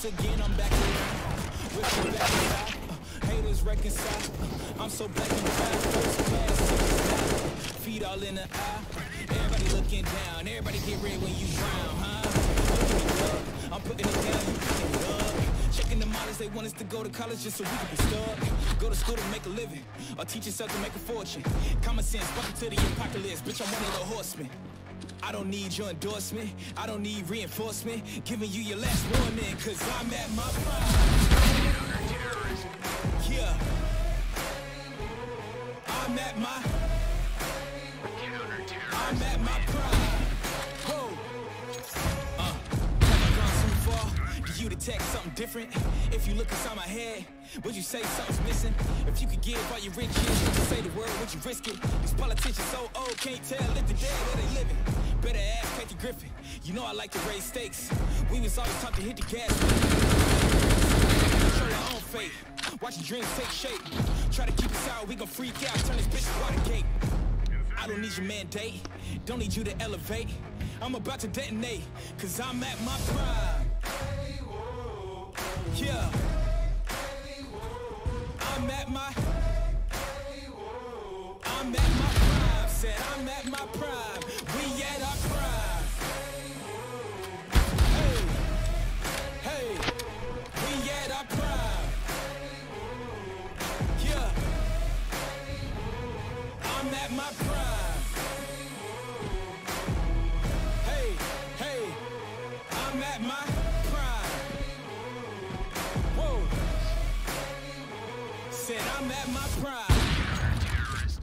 again, I'm back around. With you back around. Haters reconcile. I'm so black and proud. First class, feet all in the eye. Everybody looking down. Everybody get red when you drown, huh? I'm putting it down, you picking it up. Checking the models, they want us to go to college just so we can be stuck. Go to school to make a living, or teach yourself to make a fortune. Common sense, welcome to the apocalypse. Bitch, I'm one of the horsemen. I don't need your endorsement, I don't need reinforcement. Giving you your last warning, cause I'm at my prime. Yeah. I'm at my prime. Whoa. Have I gone too far? Do you detect something different? If you look inside my head, would you say something's missing? If you could give all your riches, would you say the word, would you risk it? These politicians so old, can't tell if the dead where they living. Better ask Kathy Griffin, you know I like to raise stakes. We was always taught to hit the gas. Control our own fate, watch your dreams take shape. Try to keep us out, we gon' freak out, turn this bitch to Watergate. I don't need your mandate, don't need you to elevate. I'm about to detonate, cause I'm at my prime. Yeah. I'm at my prime. Said I'm at my prime. We at our prime. Hey, hey, we at our prime. Yeah. I'm at my prime. Hey, hey, I'm at my prime. Whoa. Said I'm at my prime.